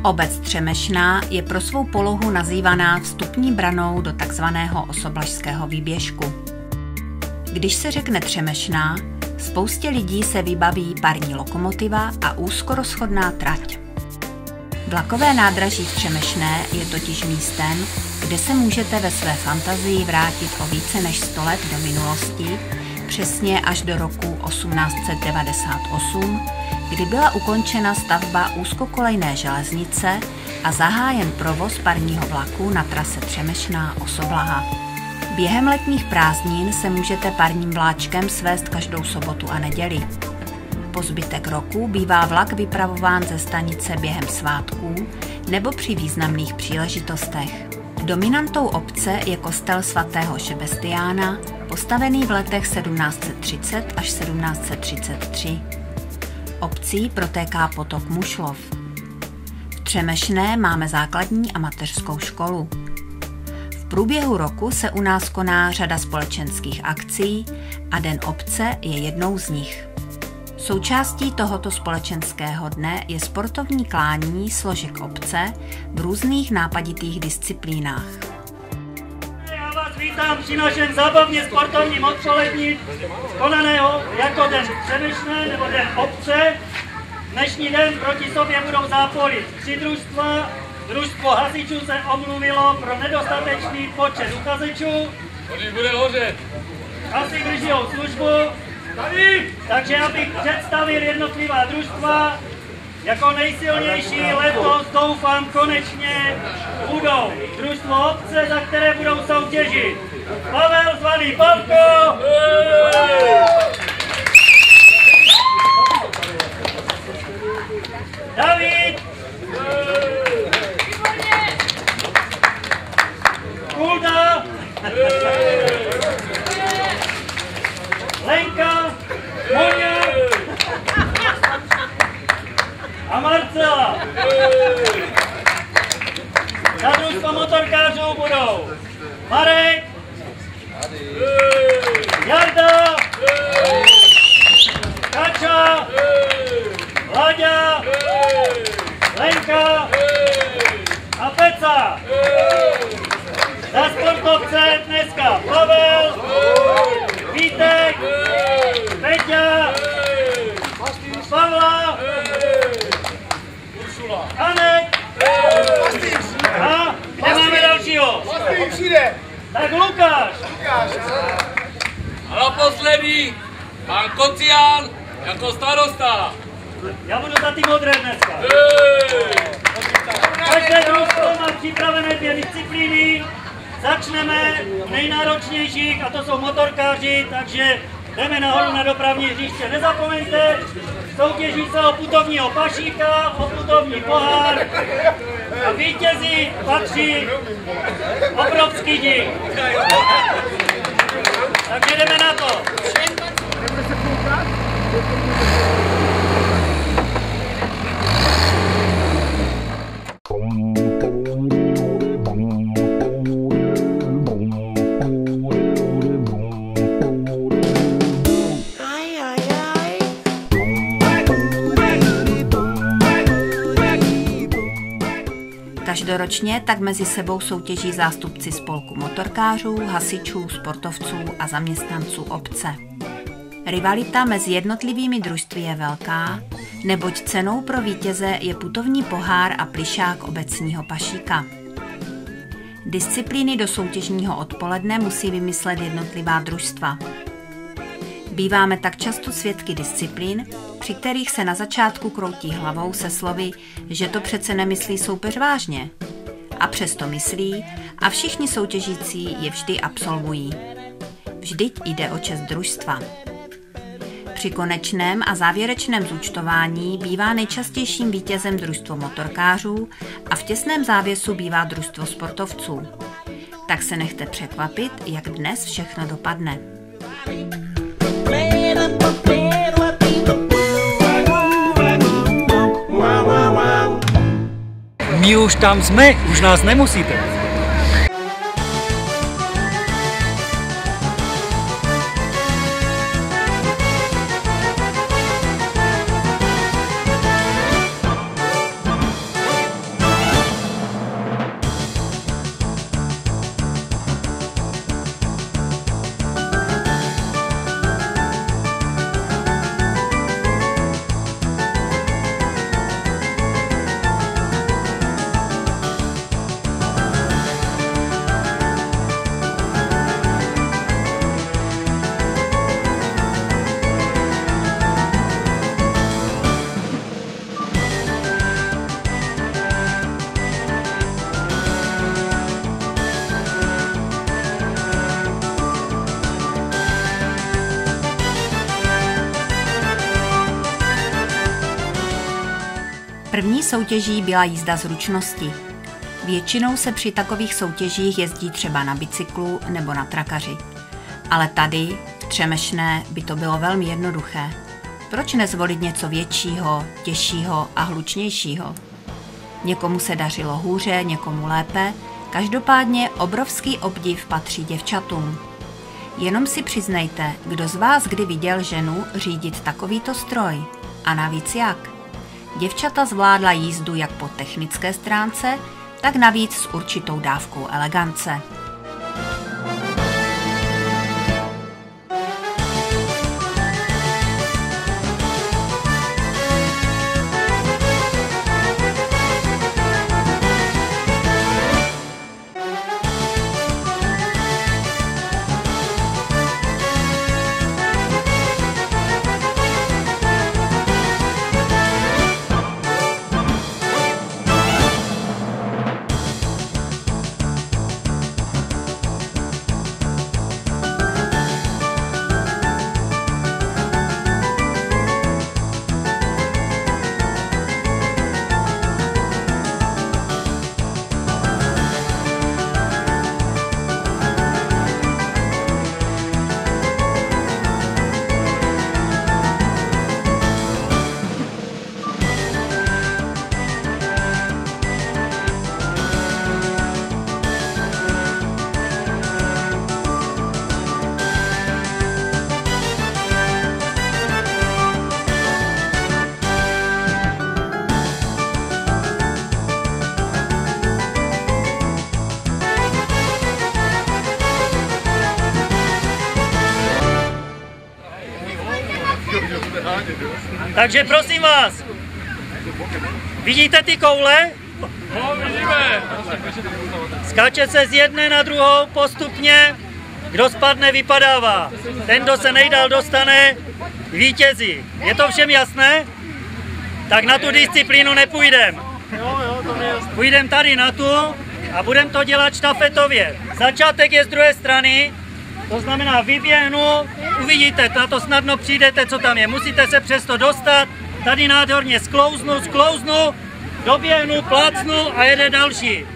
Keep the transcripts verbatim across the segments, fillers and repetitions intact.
Obec Třemešná je pro svou polohu nazývaná vstupní branou do takzvaného Osoblažského výběžku. Když se řekne Třemešná, spoustě lidí se vybaví parní lokomotiva a úzkorozchodná trať. Vlakové nádraží v Třemešné je totiž místem, kde se můžete ve své fantazii vrátit o více než sto let do minulosti, přesně až do roku osmnáct set devadesát osm, kdy byla ukončena stavba úzkokolejné železnice a zahájen provoz parního vlaku na trase Třemešná–Osoblaha. Během letních prázdnin se můžete parním vláčkem svést každou sobotu a neděli. Po zbytek roku bývá vlak vypravován ze stanice během svátků nebo při významných příležitostech. Dominantou obce je kostel svatého Šebestiána, postavený v letech sedmnáct set třicet až sedmnáct set třicet tři. Obcí protéká potok Mušlov. V Třemešné máme základní a mateřskou školu. V průběhu roku se u nás koná řada společenských akcí a Den obce je jednou z nich. Součástí tohoto společenského dne je sportovní klání složek obce v různých nápaditých disciplínách. Já vás vítám při našem zábavně sportovním odpolední, konaného jako Den Třemešné nebo Den obce. Dnešní den proti sobě budou zápolit tři družstva. Družstvo hasičů se omluvilo pro nedostatečný počet uchazečů. Tady bude hořet. Asi držijou službu. Tady. Takže abych představil jednotlivá družstva, jako nejsilnější letos doufám konečně budou družstvo obce, za které budou soutěžit Pavel zvaný Pavko, David, Kulda, Lenka, Moňa a Marcela. Za družstvo motorkářů budou Marek, Jarda, Kača, Láďa, Lenka a Peca. Za sportovce dneska Pavel, Vítek, Peťa, Pavla, Anek a kde máme dalšího? Tak Lukáš. A naposledy pan Kocián jako starosta. Já budu za ty modré dneska. Každé družstvo má připravené dvě disciplíny. Začneme v nejnáročnějších a to jsou motorkáři, takže jdeme nahoru na dopravní hřiště. Nezapomeňte, soutěží se o putovního pašíka, o putovní pohár a vítězi patří obrovský dík. Takže jdeme na to. Každoročně tak mezi sebou soutěží zástupci spolku motorkářů, hasičů, sportovců a zaměstnanců obce. Rivalita mezi jednotlivými družstvy je velká, neboť cenou pro vítěze je putovní pohár a plišák obecního pašíka. Disciplíny do soutěžního odpoledne musí vymyslet jednotlivá družstva. Býváme tak často svědky disciplín, při kterých se na začátku kroutí hlavou se slovy, že to přece nemyslí soupeř vážně. A přesto myslí a všichni soutěžící je vždy absolvují. Vždyť jde o čest družstva. Při konečném a závěrečném zúčtování bývá nejčastějším vítězem družstvo motorkářů a v těsném závěsu bývá družstvo sportovců. Tak se nechte překvapit, jak dnes všechno dopadne. My už tam jsme, už nás nemusíte. První soutěží byla jízda zručnosti. Většinou se při takových soutěžích jezdí třeba na bicyklu nebo na trakaři. Ale tady, v Třemešné, by to bylo velmi jednoduché. Proč nezvolit něco většího, těžšího a hlučnějšího? Někomu se dařilo hůře, někomu lépe, každopádně obrovský obdiv patří děvčatům. Jenom si přiznejte, kdo z vás kdy viděl ženu řídit takovýto stroj. A navíc jak? Děvčata zvládla jízdu jak po technické stránce, tak navíc s určitou dávkou elegance. Takže prosím vás, vidíte ty koule? No, vidíme. Skáče se z jedné na druhou postupně, kdo spadne, vypadává. Ten, kdo se nejdál dostane, vítězí. Je to všem jasné? Tak na tu disciplínu nepůjdem. Půjdem tady na tu a budeme to dělat štafetově. Začátek je z druhé strany, to znamená vyběhnu, uvidíte, na to snadno přijdete, co tam je. Musíte se přesto dostat, tady nádherně sklouznu, sklouznu, doběhnu, plácnu a jede další.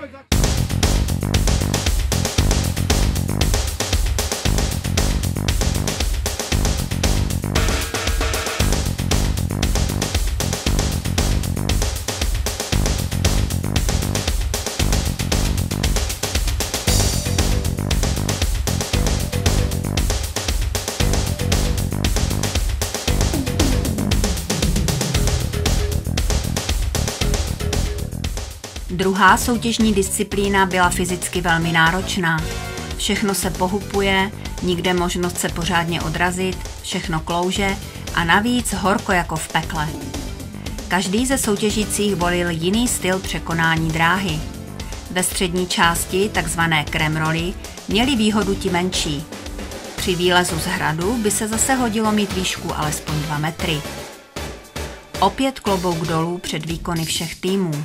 Druhá soutěžní disciplína byla fyzicky velmi náročná. Všechno se pohupuje, nikde možnost se pořádně odrazit, všechno klouže a navíc horko jako v pekle. Každý ze soutěžících volil jiný styl překonání dráhy. Ve střední části, takzvané kremroly, měli výhodu ti menší. Při výlezu z hradu by se zase hodilo mít výšku alespoň dva metry. Opět klobouk dolů před výkony všech týmů.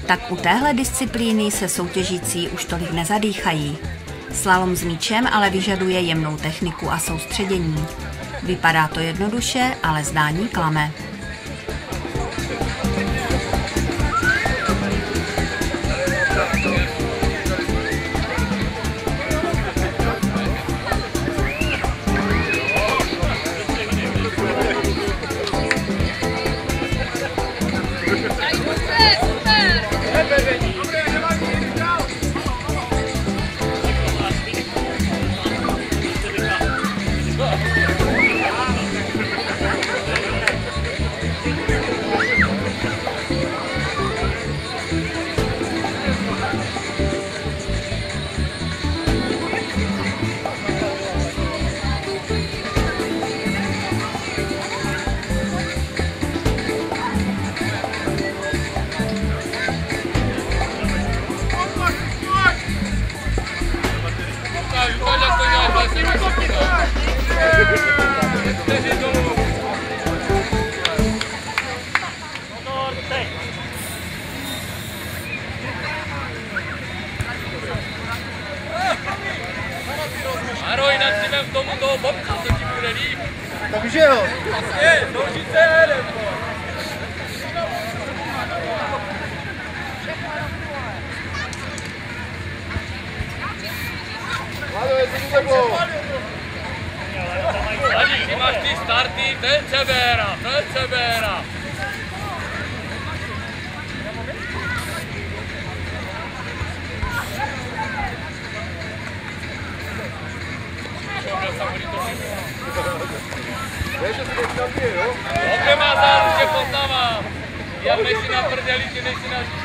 tak u téhle disciplíny se soutěžící už tolik nezadýchají. Slalom s míčem ale vyžaduje jemnou techniku a soustředění. Vypadá to jednoduše, ale zdání klame. Aro, jinak si vem k tomu toho bobka, co ti bude líp. Takže jo. Vlastně, nožice jedem. Tady, ty máš ty starty, ten se běra, ten se běra. Dobře má záruče, poznávám. Jak nejsi na prdeli, ty nejsi na říši.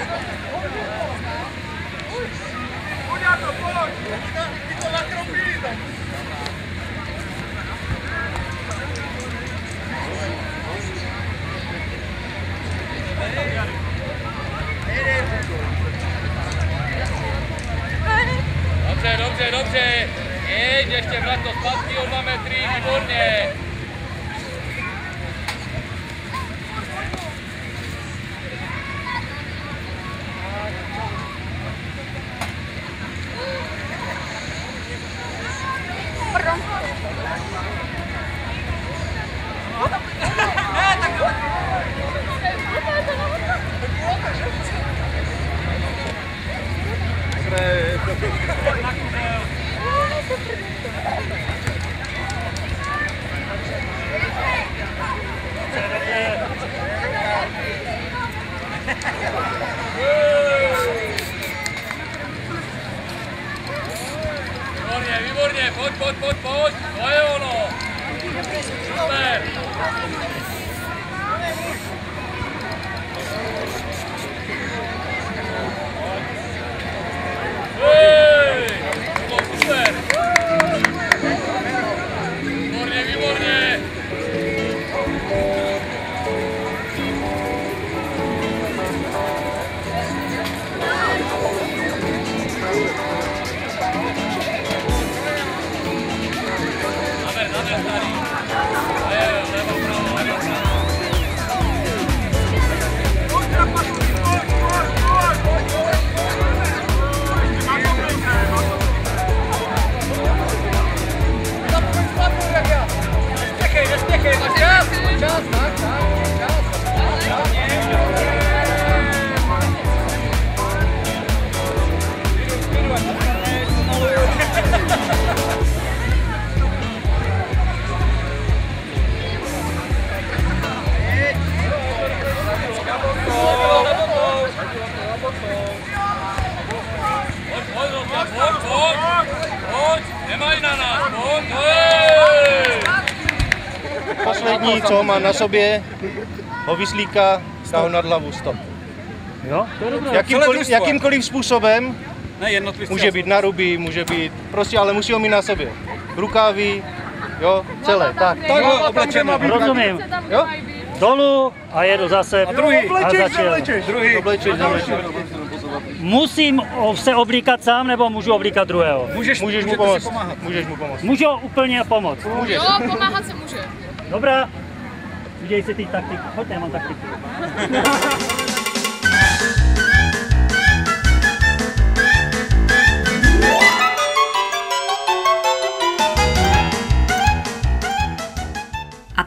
Dobře, dobře, dobře. Jeď, ještě vrát to zpátky o dva metry, výborně. Výborně, výborně, pojď, pojď, pojď, pojď, to je ono. Super. Hej, to super. Výborně, výborně. Poslední, co má na sobě, ho vyslíká, dá ho nad hlavu, stop. Jo? To je dobré. Jakýmkoliv, jakýmkoliv způsobem, Ne, jednotlivě. může být na ruby, může být, prostě, ale musí ho mít na sobě. Rukávy, jo, celé, tak. Tak ho oblečeme. Rozumím. Jo? Dolů a jedu zase. A druhý. A začal. Druhý. Oblečeš, zavlečeš. Musím se oblíkat sám, nebo můžu oblíkat druhého? Můžeš, můžeš mu pomoct. Můžeš mu pomoct. Můžu úplně pomoct. Můžeš. Jo, pomáhat se může. Dobrá. Viděj si ty taktiky. Pojďte, já mám taktiku.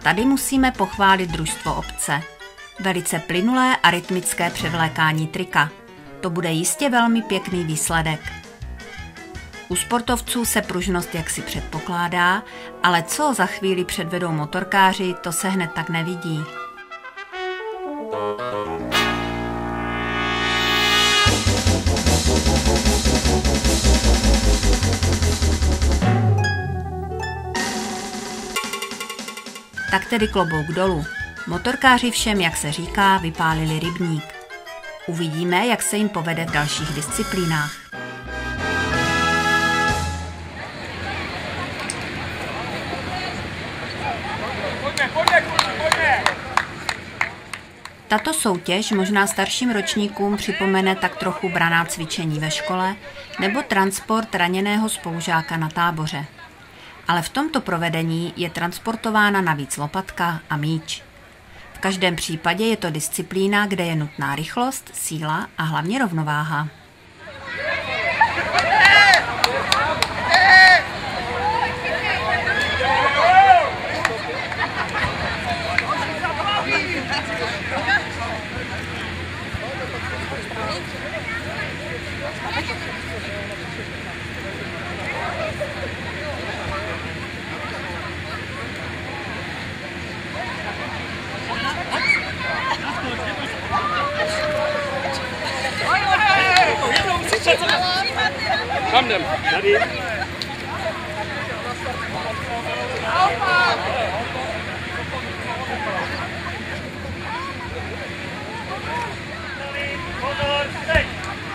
tady musíme pochválit družstvo obce. Velice plynulé a rytmické převlékání trika. To bude jistě velmi pěkný výsledek. U sportovců se pružnost jaksi předpokládá, ale co za chvíli předvedou motorkáři, to se hned tak nevidí. Tak tedy klobouk dolů. Motorkáři všem, jak se říká, vypálili rybník. Uvidíme, jak se jim povede v dalších disciplínách. Tato soutěž možná starším ročníkům připomene tak trochu branná cvičení ve škole nebo transport raněného spolužáka na táboře. Ale v tomto provedení je transportována navíc lopatka a míč. V každém případě je to disciplína, kde je nutná rychlost, síla a hlavně rovnováha. Kam jdem? Tady. Pozor, teď!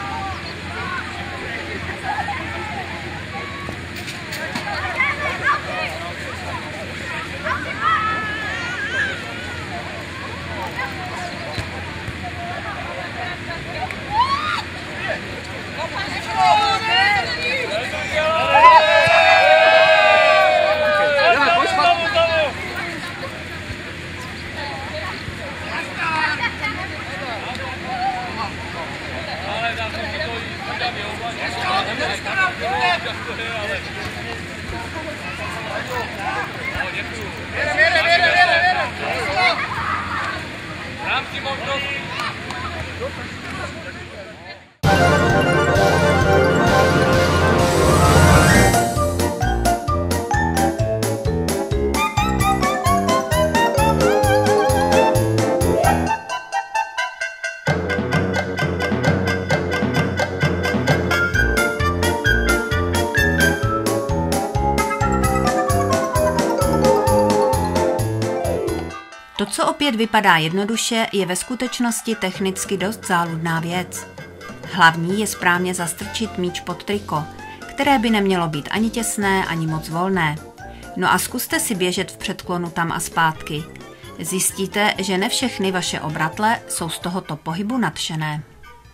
To, co opět vypadá jednoduše, je ve skutečnosti technicky dost záludná věc. Hlavní je správně zastrčit míč pod triko, které by nemělo být ani těsné, ani moc volné. No a zkuste si běžet v předklonu tam a zpátky. Zjistíte, že ne všechny vaše obratle jsou z tohoto pohybu nadšené.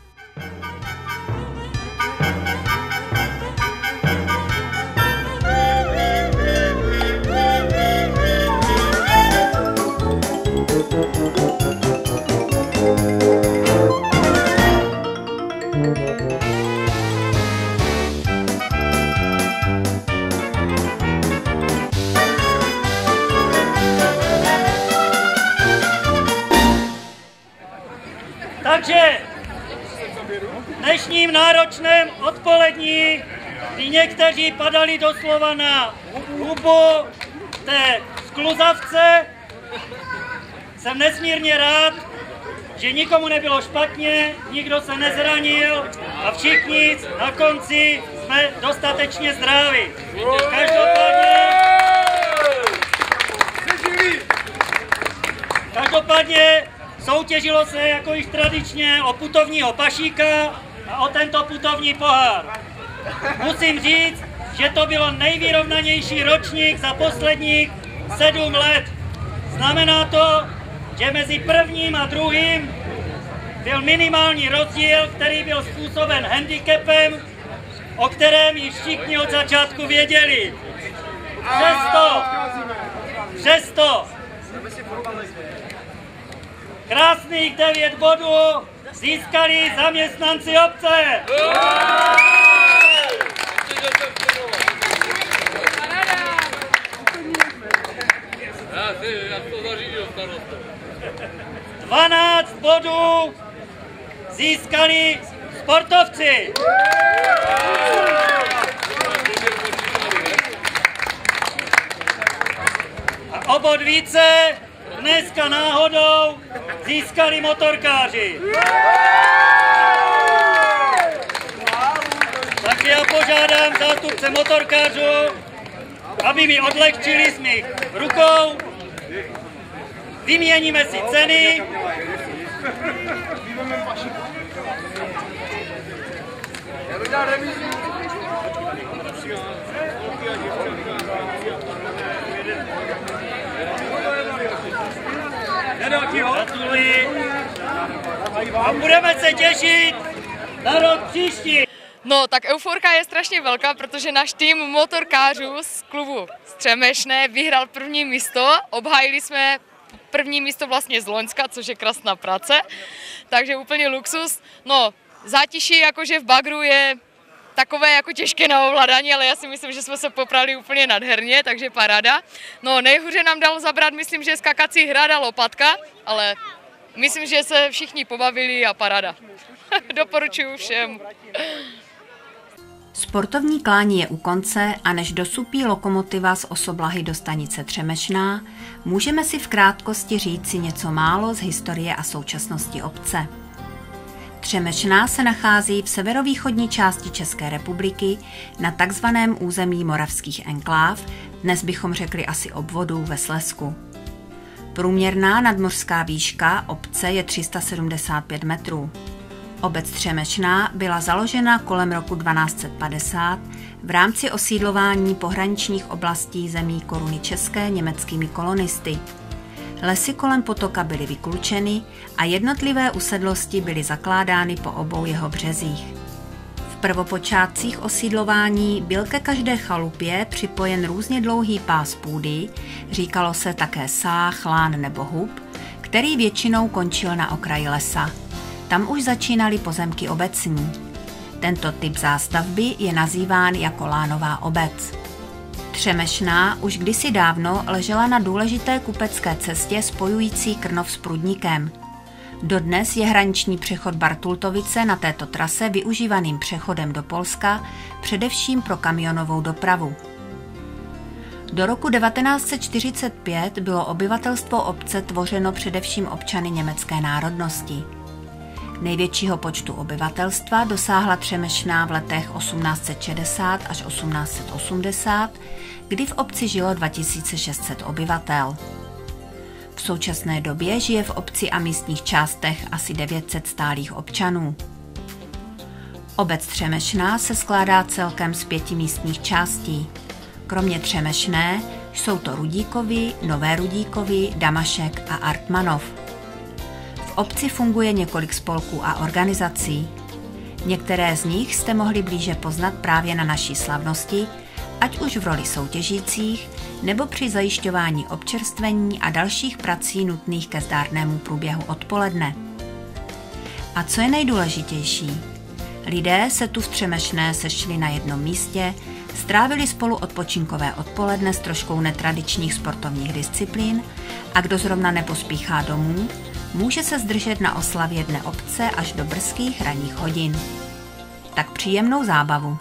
Takže v dnešním náročném odpolední, kdy někteří padali doslova na hubu té skluzavce, jsem nesmírně rád, že nikomu nebylo špatně, nikdo se nezranil a všichni na konci jsme dostatečně zdraví. Každopádně, každopádně soutěžilo se jako již tradičně o putovního pašíka a o tento putovní pohár. Musím říct, že to bylo nejvyrovnanější ročník za posledních sedm let. Znamená to, že mezi prvním a druhým byl minimální rozdíl, který byl způsoben handicapem, o kterém již všichni od začátku věděli. Přesto, přesto, krásných devět bodů získali zaměstnanci obce. Já si, já to zařídil starostu. dvanáct bodů získali sportovci. A o bod více dneska náhodou získali motorkáři. Takže já požádám zástupce motorkářů, aby mi odlehčili z mých rukou. Vyměníme si ceny. Gratuluji. A budeme se těšit na rok příští. No, tak euforka je strašně velká, protože náš tým motorkářů z klubu Střemešné vyhrál první místo. Obhájili jsme první místo vlastně z Loňska, což je krásná práce, takže úplně luxus. No, zátiší jakože v bagru je takové jako těžké na ovládání, ale já si myslím, že jsme se poprali úplně nadherně, takže paráda. No, nejhůře nám dalo zabrat, myslím, že skakací hrad a lopatka, ale myslím, že se všichni pobavili a paráda. Doporučuji všem. Sportovní klání je u konce a než dosupí lokomotiva z Osoblahy do stanice Třemešná, můžeme si v krátkosti říci něco málo z historie a současnosti obce. Třemešná se nachází v severovýchodní části České republiky na takzvaném území moravských enkláv, dnes bychom řekli asi obvodů ve Slezsku. Průměrná nadmořská výška obce je tři sta sedmdesát pět metrů. Obec Třemešná byla založena kolem roku dvanáct set padesát v rámci osídlování pohraničních oblastí zemí Koruny české německými kolonisty. Lesy kolem potoka byly vyklučeny a jednotlivé usedlosti byly zakládány po obou jeho březích. V prvopočátcích osídlování byl ke každé chalupě připojen různě dlouhý pás půdy, říkalo se také sáh, lán nebo hub, který většinou končil na okraji lesa. Tam už začínaly pozemky obecní. Tento typ zástavby je nazýván jako lánová obec. Třemešná už kdysi dávno ležela na důležité kupecké cestě spojující Krnov s Prudníkem. Dodnes je hraniční přechod Bartultovice na této trase využívaným přechodem do Polska, především pro kamionovou dopravu. Do roku devatenáct set čtyřicet pět bylo obyvatelstvo obce tvořeno především občany německé národnosti. Největšího počtu obyvatelstva dosáhla Třemešná v letech osmnáct set šedesát až osmnáct set osmdesát, kdy v obci žilo dva tisíce šest set obyvatel. V současné době žije v obci a místních částech asi devět set stálých občanů. Obec Třemešná se skládá celkem z pěti místních částí. Kromě Třemešné jsou to Rudíkovy, Nové Rudíkovy, Damašek a Artmanov. V obci funguje několik spolků a organizací. Některé z nich jste mohli blíže poznat právě na naší slavnosti, ať už v roli soutěžících, nebo při zajišťování občerstvení a dalších prací nutných ke zdárnému průběhu odpoledne. A co je nejdůležitější? Lidé se tu v Třemešné sešli na jednom místě, strávili spolu odpočinkové odpoledne s troškou netradičních sportovních disciplín a kdo zrovna nepospíchá domů, může se zdržet na oslavě Dne obce až do brzkých ranních hodin. Tak příjemnou zábavu.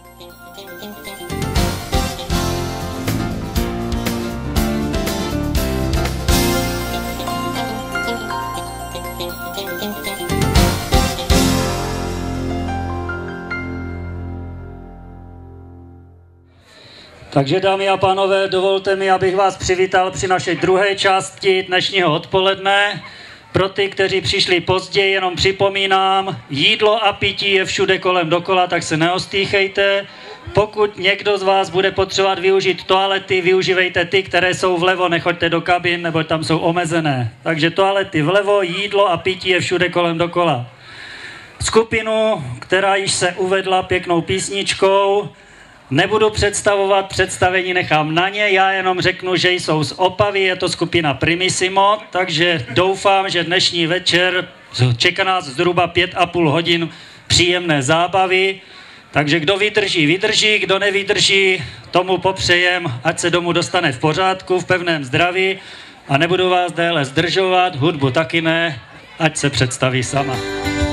Takže dámy a pánové, dovolte mi, abych vás přivítal při naší druhé části dnešního odpoledne. Pro ty, kteří přišli později, jenom připomínám, jídlo a pití je všude kolem dokola, tak se neostýchejte. Pokud někdo z vás bude potřebovat využít toalety, využívejte ty, které jsou vlevo, nechoďte do kabin, nebo tam jsou omezené. Takže toalety vlevo, jídlo a pití je všude kolem dokola. Skupinu, která již se uvedla pěknou písničkou, nebudu představovat, představení nechám na ně, já jenom řeknu, že jsou z Opavy, je to skupina Primissimo, takže doufám, že dnešní večer čeká nás zhruba pět a půl hodin příjemné zábavy. Takže kdo vydrží, vydrží, kdo nevydrží, tomu popřejem, ať se domů dostane v pořádku, v pevném zdraví a nebudu vás déle zdržovat, hudbu taky ne, ať se představí sama.